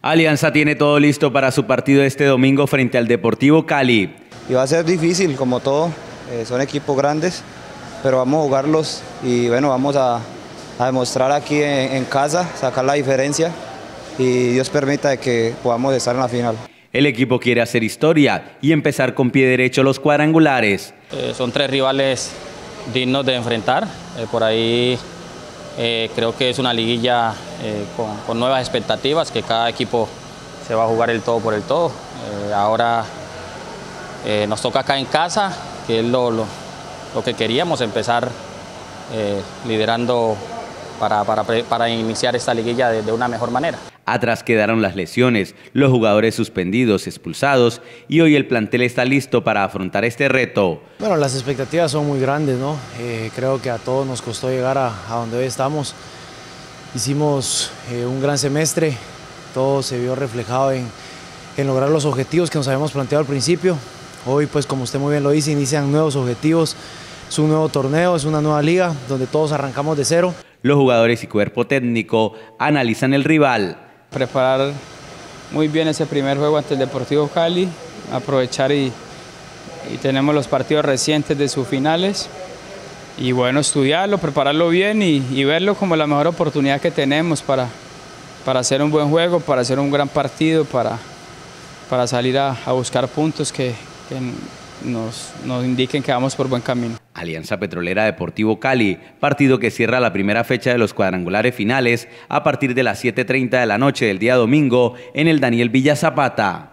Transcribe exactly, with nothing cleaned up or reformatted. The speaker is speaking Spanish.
Alianza tiene todo listo para su partido este domingo frente al Deportivo Cali. Y va a ser difícil, como todo, eh, son equipos grandes, pero vamos a jugarlos y bueno, vamos a, a demostrar aquí en, en casa, sacar la diferencia y Dios permita que podamos estar en la final. El equipo quiere hacer historia y empezar con pie derecho los cuadrangulares. Eh, son tres rivales dignos de enfrentar, eh, por ahí eh, creo que es una liguilla eh, con, con nuevas expectativas, que cada equipo se va a jugar el todo por el todo. Eh, ahora eh, nos toca acá en casa, que es lo, lo, lo que queríamos, empezar eh, liderando para, para, para iniciar esta liguilla de, de una mejor manera. Atrás quedaron las lesiones, los jugadores suspendidos, expulsados y hoy el plantel está listo para afrontar este reto. Bueno, las expectativas son muy grandes, ¿no? Eh, creo que a todos nos costó llegar a, a donde hoy estamos. Hicimos eh, un gran semestre, todo se vio reflejado en, en lograr los objetivos que nos habíamos planteado al principio. Hoy, pues como usted muy bien lo dice, inician nuevos objetivos, es un nuevo torneo, es una nueva liga donde todos arrancamos de cero. Los jugadores y cuerpo técnico analizan el rival. Preparar muy bien ese primer juego ante el Deportivo Cali, aprovechar y, y tenemos los partidos recientes de sus finales y bueno, estudiarlo, prepararlo bien y, y verlo como la mejor oportunidad que tenemos para, para hacer un buen juego, para hacer un gran partido, para, para salir a, a buscar puntos que, que nos, nos indiquen que vamos por buen camino. Alianza Petrolera Deportivo Cali, partido que cierra la primera fecha de los cuadrangulares finales a partir de las siete treinta de la noche del día domingo en el Daniel Villa Zapata.